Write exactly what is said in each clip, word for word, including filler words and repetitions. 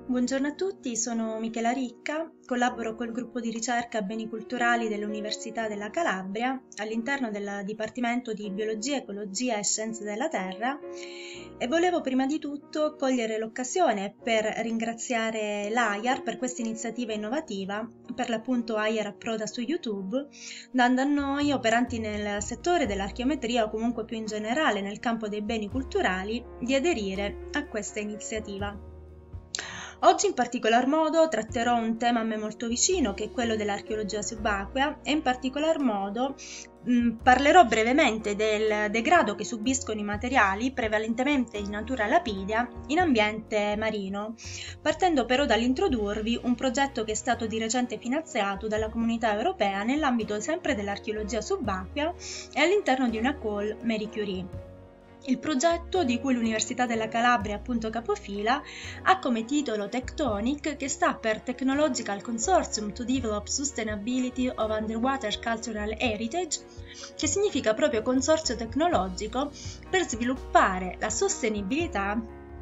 Buongiorno a tutti, sono Michela Ricca, collaboro col gruppo di ricerca Beni Culturali dell'Università della Calabria all'interno del Dipartimento di Biologia, Ecologia e Scienze della Terra e volevo prima di tutto cogliere l'occasione per ringraziare l'A I A R per questa iniziativa innovativa, per l'appunto A I A R approda su YouTube, dando a noi, operanti nel settore dell'archeometria o comunque più in generale nel campo dei beni culturali, di aderire a questa iniziativa. Oggi in particolar modo tratterò un tema a me molto vicino, che è quello dell'archeologia subacquea, e in particolar modo mh, parlerò brevemente del degrado che subiscono i materiali, prevalentemente di natura lapidea, in ambiente marino, partendo però dall'introdurvi un progetto che è stato di recente finanziato dalla Comunità Europea nell'ambito sempre dell'archeologia subacquea e all'interno di una call Marie Curie. Il progetto, di cui l'Università della Calabria è appunto capofila, ha come titolo Tectonic, che sta per Technological Consortium to Develop Sustainability of Underwater Cultural Heritage, che significa proprio consorzio tecnologico per sviluppare la sostenibilità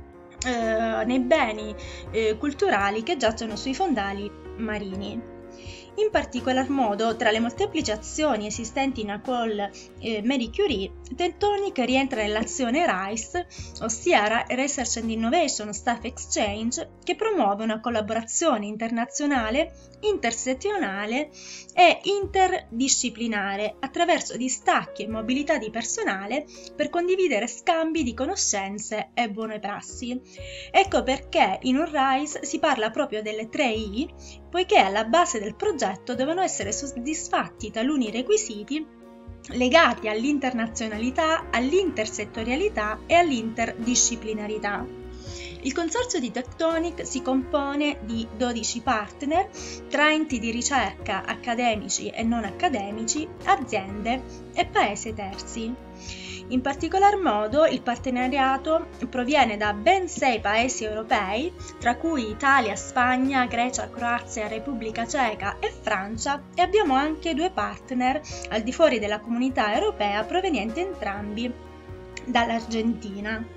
eh, nei beni eh, culturali che giacciono sui fondali marini. In particolar modo, tra le molteplici azioni esistenti in call eh, Marie Curie, Tectonic rientra nell'azione RISE, ossia Research and Innovation Staff Exchange, che promuove una collaborazione internazionale, intersezionale e interdisciplinare attraverso distacchi e mobilità di personale per condividere scambi di conoscenze e buone prassi. Ecco perché in un RISE si parla proprio delle tre I, poiché alla base del progetto devono essere soddisfatti taluni requisiti legati all'internazionalità, all'intersettorialità e all'interdisciplinarità. Il consorzio di Tectonic si compone di dodici partner tra enti di ricerca accademici e non accademici, aziende e paesi terzi. In particolar modo il partenariato proviene da ben sei paesi europei, tra cui Italia, Spagna, Grecia, Croazia, Repubblica Ceca e Francia, e abbiamo anche due partner al di fuori della comunità europea provenienti entrambi dall'Argentina.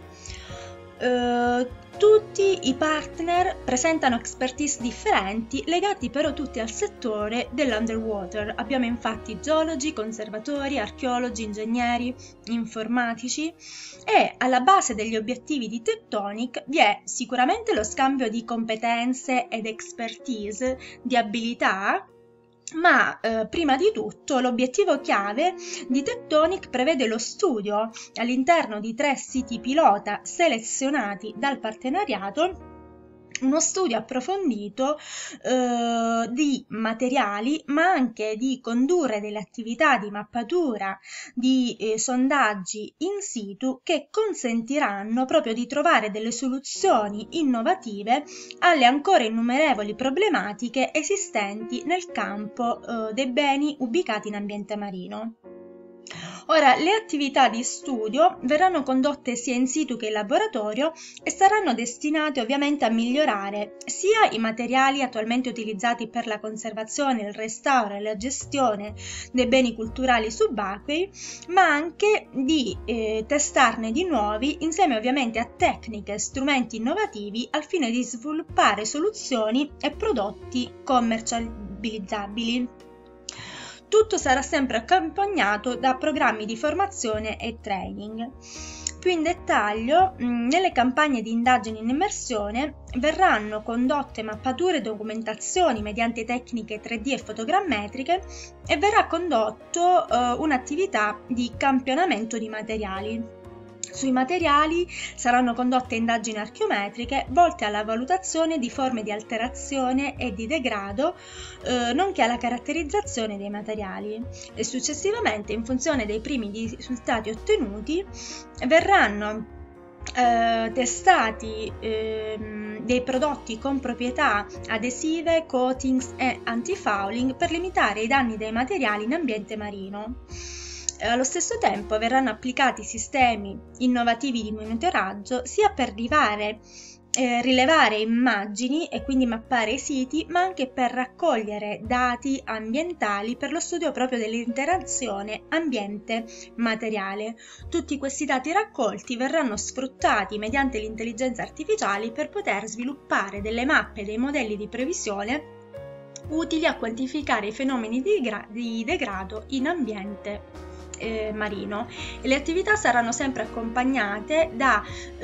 Uh, tutti i partner presentano expertise differenti, legati però tutti al settore dell'underwater. Abbiamo infatti geologi, conservatori, archeologi, ingegneri, informatici, e alla base degli obiettivi di Tectonic vi è sicuramente lo scambio di competenze ed expertise, di abilità, ma eh, prima di tutto l'obiettivo chiave di Tectonic prevede lo studio all'interno di tre siti pilota selezionati dal partenariato, uno studio approfondito eh, di materiali, ma anche di condurre delle attività di mappatura, di eh, sondaggi in situ che consentiranno proprio di trovare delle soluzioni innovative alle ancora innumerevoli problematiche esistenti nel campo eh, dei beni ubicati in ambiente marino. Ora, le attività di studio verranno condotte sia in situ che in laboratorio e saranno destinate ovviamente a migliorare sia i materiali attualmente utilizzati per la conservazione, il restauro e la gestione dei beni culturali subacquei, ma anche di eh, testarne di nuovi insieme ovviamente a tecniche e strumenti innovativi al fine di sviluppare soluzioni e prodotti commercializzabili. Tutto sarà sempre accompagnato da programmi di formazione e training. Più in dettaglio, nelle campagne di indagine in immersione verranno condotte mappature e documentazioni mediante tecniche tre D e fotogrammetriche e verrà condotto eh, un'attività di campionamento di materiali. Sui materiali saranno condotte indagini archeometriche volte alla valutazione di forme di alterazione e di degrado, eh, nonché alla caratterizzazione dei materiali. E successivamente, in funzione dei primi risultati ottenuti, verranno eh, testati eh, dei prodotti con proprietà adesive, coatings e antifouling per limitare i danni dei materiali in ambiente marino. Allo stesso tempo verranno applicati sistemi innovativi di monitoraggio sia per rivare eh, rilevare immagini e quindi mappare i siti, ma anche per raccogliere dati ambientali per lo studio proprio dell'interazione ambiente-materiale. Tutti questi dati raccolti verranno sfruttati mediante l'intelligenza artificiale per poter sviluppare delle mappe, dei modelli di previsione utili a quantificare i fenomeni di, di degrado in ambiente Eh, marino. E le attività saranno sempre accompagnate da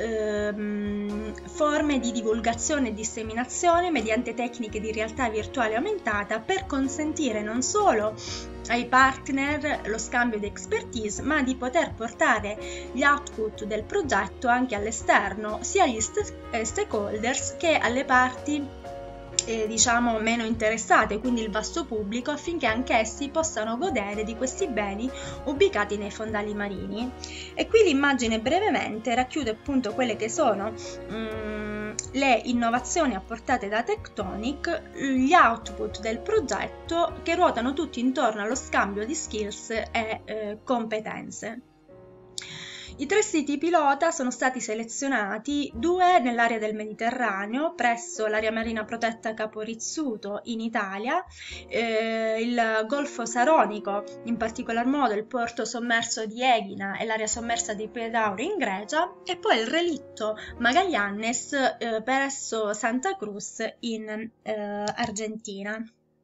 ehm, forme di divulgazione e disseminazione mediante tecniche di realtà virtuale aumentata per consentire non solo ai partner lo scambio di expertise, ma di poter portare gli output del progetto anche all'esterno, sia agli st- stakeholders che alle parti Eh, diciamo meno interessate, quindi il vasto pubblico, affinché anch'essi possano godere di questi beni ubicati nei fondali marini. E qui l'immagine brevemente racchiude appunto quelle che sono um, le innovazioni apportate da Tectonic, gli output del progetto che ruotano tutti intorno allo scambio di skills e eh, competenze. I tre siti pilota sono stati selezionati, due nell'area del Mediterraneo, presso l'area marina protetta Capo Rizzuto in Italia, eh, il Golfo Saronico, in particolar modo il porto sommerso di Eghina e l'area sommersa di Pedauro in Grecia, e poi il relitto Magallanes eh, presso Santa Cruz in eh, Argentina.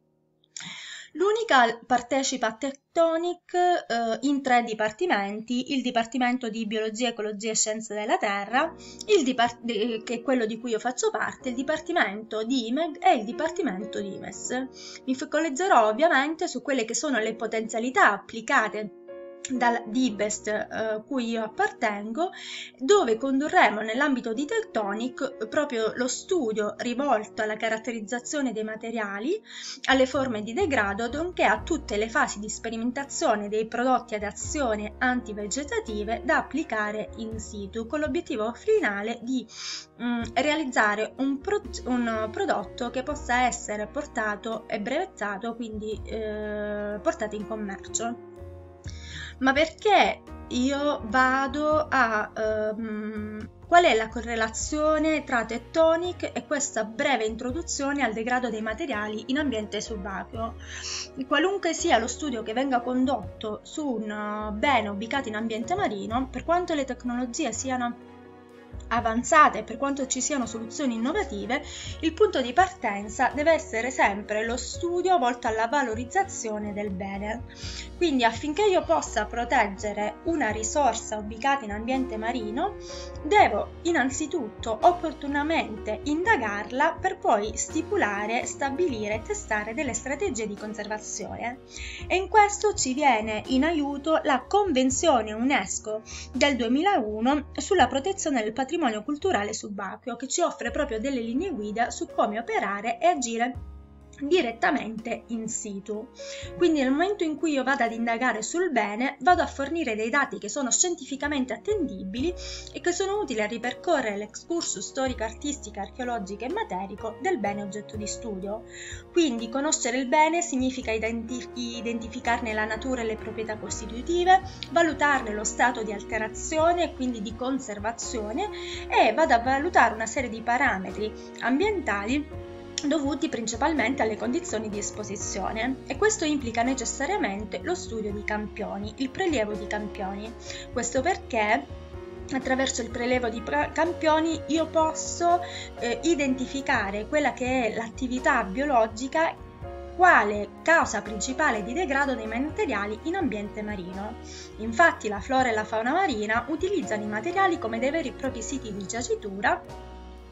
L'unica partecipa a Tectonic eh, in tre dipartimenti: il Dipartimento di Biologia, Ecologia e Scienze della Terra, il Dipart- che è quello di cui io faccio parte, il Dipartimento di I M E G e il Dipartimento di I M E S. Mi focalizzerò ovviamente su quelle che sono le potenzialità applicate dal DIBEST eh, cui io appartengo, dove condurremo nell'ambito di Tectonic proprio lo studio rivolto alla caratterizzazione dei materiali, alle forme di degrado, nonché a tutte le fasi di sperimentazione dei prodotti ad azione antivegetative da applicare in situ, con l'obiettivo finale di mh, realizzare un, pro- un prodotto che possa essere portato e brevettato, quindi eh, portato in commercio. Ma perché io vado a... Um, qual è la correlazione tra Tectonic e questa breve introduzione al degrado dei materiali in ambiente subacqueo? Qualunque sia lo studio che venga condotto su un bene ubicato in ambiente marino, per quanto le tecnologie siano avanzate, per quanto ci siano soluzioni innovative, il punto di partenza deve essere sempre lo studio volto alla valorizzazione del bene. Quindi affinché io possa proteggere una risorsa ubicata in ambiente marino, devo innanzitutto opportunamente indagarla per poi stipulare, stabilire e testare delle strategie di conservazione. E in questo ci viene in aiuto la Convenzione UNESCO del duemilauno sulla protezione del patrimonio culturale subacqueo, che ci offre proprio delle linee guida su come operare e agire direttamente in situ. Quindi nel momento in cui io vado ad indagare sul bene, vado a fornire dei dati che sono scientificamente attendibili e che sono utili a ripercorrere l'excursus storico, artistico, archeologico e materico del bene oggetto di studio. Quindi conoscere il bene significa identif- identificarne la natura e le proprietà costitutive, valutarne lo stato di alterazione e quindi di conservazione, e vado a valutare una serie di parametri ambientali dovuti principalmente alle condizioni di esposizione, e questo implica necessariamente lo studio di campioni, il prelievo di campioni. Questo perché attraverso il prelievo di campioni io posso eh, identificare quella che è l'attività biologica quale causa principale di degrado dei materiali in ambiente marino. Infatti la flora e la fauna marina utilizzano i materiali come dei veri e propri siti di giacitura,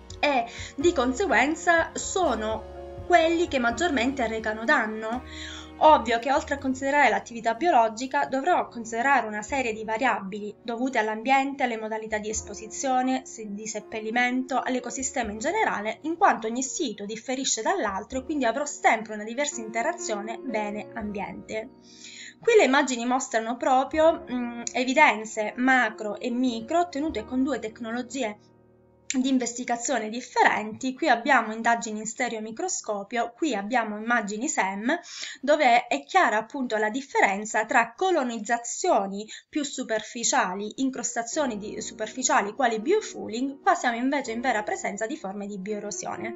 e di conseguenza sono quelli che maggiormente arrecano danno. Ovvio che oltre a considerare l'attività biologica dovrò considerare una serie di variabili dovute all'ambiente, alle modalità di esposizione, di seppellimento, all'ecosistema in generale, in quanto ogni sito differisce dall'altro e quindi avrò sempre una diversa interazione bene-ambiente. Qui le immagini mostrano proprio mh, evidenze macro e micro ottenute con due tecnologie di investigazione differenti. Qui abbiamo indagini in stereomicroscopio, qui abbiamo immagini S E M, dove è chiara appunto la differenza tra colonizzazioni più superficiali, incrostazioni di superficiali quali biofouling. Qua siamo invece in vera presenza di forme di bioerosione.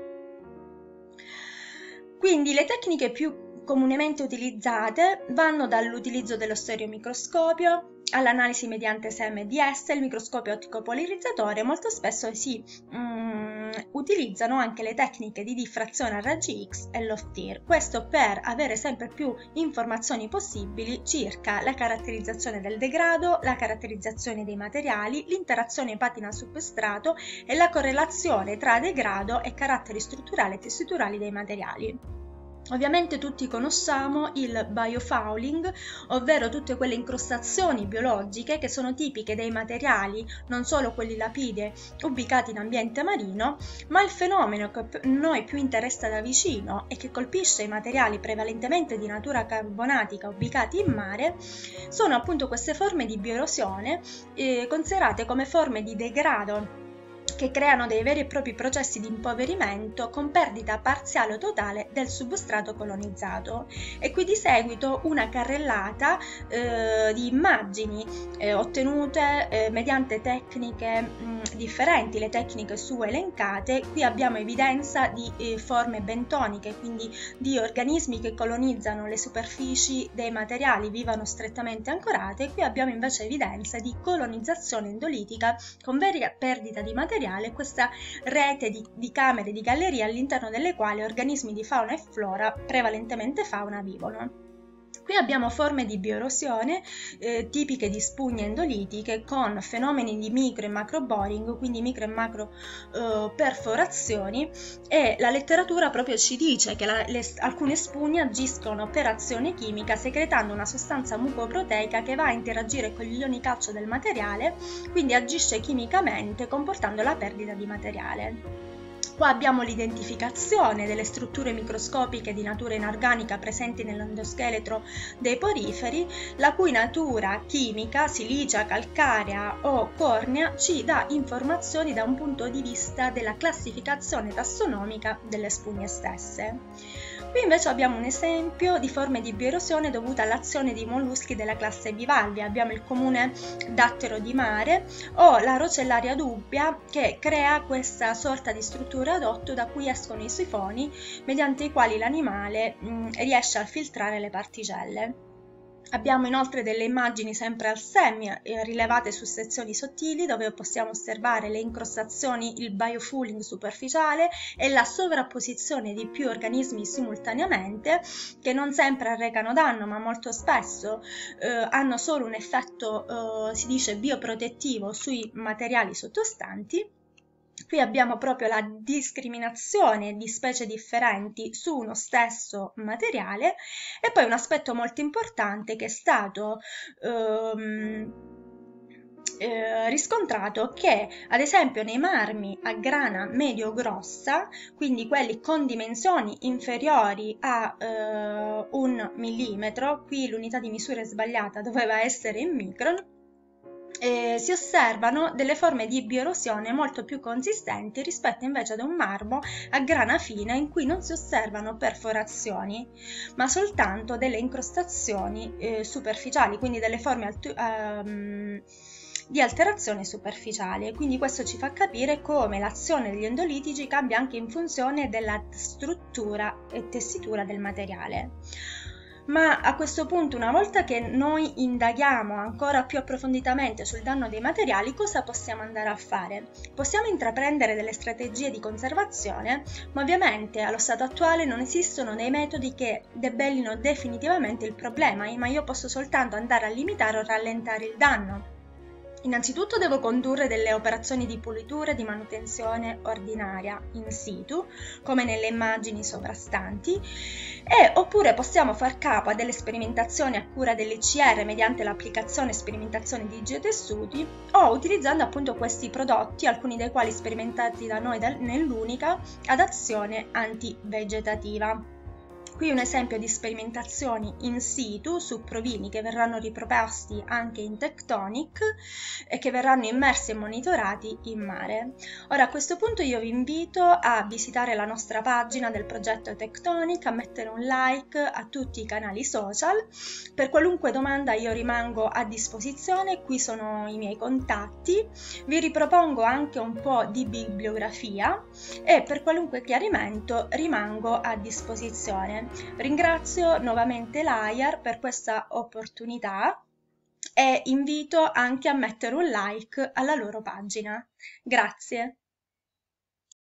Quindi le tecniche più comunemente utilizzate vanno dall'utilizzo dello stereomicroscopio all'analisi mediante S E M e D S, il microscopio ottico polarizzatore. Molto spesso si um, utilizzano anche le tecniche di diffrazione a raggi X e l'off-tear, questo per avere sempre più informazioni possibili circa la caratterizzazione del degrado, la caratterizzazione dei materiali, l'interazione patina-substrato e la correlazione tra degrado e caratteri strutturali e tessiturali dei materiali. Ovviamente tutti conosciamo il biofouling, ovvero tutte quelle incrostazioni biologiche che sono tipiche dei materiali, non solo quelli lapidei ubicati in ambiente marino, ma il fenomeno che a noi più interessa da vicino e che colpisce i materiali prevalentemente di natura carbonatica ubicati in mare sono appunto queste forme di bioerosione eh, considerate come forme di degrado che creano dei veri e propri processi di impoverimento con perdita parziale o totale del substrato colonizzato. E qui di seguito una carrellata eh, di immagini eh, ottenute eh, mediante tecniche mh, differenti, le tecniche su elencate. Qui abbiamo evidenza di eh, forme bentoniche, quindi di organismi che colonizzano le superfici dei materiali, vivono strettamente ancorate. Qui abbiamo invece evidenza di colonizzazione endolitica con vera perdita di materiali, questa rete di, di camere di galleria all'interno delle quali organismi di fauna e flora, prevalentemente fauna, vivono. Qui abbiamo forme di bioerosione eh, tipiche di spugne endolitiche con fenomeni di micro e macro boring, quindi micro e macro eh, perforazioni, e la letteratura proprio ci dice che la, le, alcune spugne agiscono per azione chimica secretando una sostanza mucoproteica che va a interagire con gli ioni calcio del materiale, quindi agisce chimicamente comportando la perdita di materiale. Qua abbiamo l'identificazione delle strutture microscopiche di natura inorganica presenti nell'endoscheletro dei poriferi, la cui natura chimica, silicea, calcarea o cornea, ci dà informazioni da un punto di vista della classificazione tassonomica delle spugne stesse. Qui invece abbiamo un esempio di forme di bioerosione dovuta all'azione di molluschi della classe bivalvi. Abbiamo il comune dattero di mare o la rocellaria dubbia, che crea questa sorta di struttura ad otto da cui escono i sifoni mediante i quali l'animale mh, riesce a filtrare le particelle. Abbiamo inoltre delle immagini sempre al S E M eh, rilevate su sezioni sottili, dove possiamo osservare le incrostazioni, il biofouling superficiale e la sovrapposizione di più organismi simultaneamente, che non sempre arrecano danno, ma molto spesso eh, hanno solo un effetto, eh, si dice, bioprotettivo sui materiali sottostanti. Qui abbiamo proprio la discriminazione di specie differenti su uno stesso materiale. E poi un aspetto molto importante che è stato ehm, eh, riscontrato, che ad esempio nei marmi a grana medio-grossa, quindi quelli con dimensioni inferiori a eh, un millimetro, qui l'unità di misura è sbagliata, doveva essere in micron, Eh, si osservano delle forme di bioerosione molto più consistenti rispetto invece ad un marmo a grana fina, in cui non si osservano perforazioni ma soltanto delle incrostazioni eh, superficiali, quindi delle forme altu- um, di alterazione superficiale. Quindi questo ci fa capire come l'azione degli endolitici cambia anche in funzione della struttura e tessitura del materiale. Ma a questo punto, una volta che noi indaghiamo ancora più approfonditamente sul danno dei materiali, cosa possiamo andare a fare? Possiamo intraprendere delle strategie di conservazione, ma ovviamente allo stato attuale non esistono dei metodi che debellino definitivamente il problema, ma io posso soltanto andare a limitare o rallentare il danno. Innanzitutto devo condurre delle operazioni di pulitura e di manutenzione ordinaria in situ, come nelle immagini sovrastanti, e oppure possiamo far capo a delle sperimentazioni a cura dell'I C R mediante l'applicazione e sperimentazione di geotessuti, o utilizzando appunto questi prodotti, alcuni dei quali sperimentati da noi nell'Unica, ad azione antivegetativa. Qui un esempio di sperimentazioni in situ su provini che verranno riproposti anche in Tectonic e che verranno immersi e monitorati in mare. Ora a questo punto io vi invito a visitare la nostra pagina del progetto Tectonic, a mettere un like a tutti i canali social. Per qualunque domanda io rimango a disposizione, qui sono i miei contatti, vi ripropongo anche un po' di bibliografia e per qualunque chiarimento rimango a disposizione. Ringrazio nuovamente l'A I A R per questa opportunità e invito anche a mettere un like alla loro pagina. Grazie.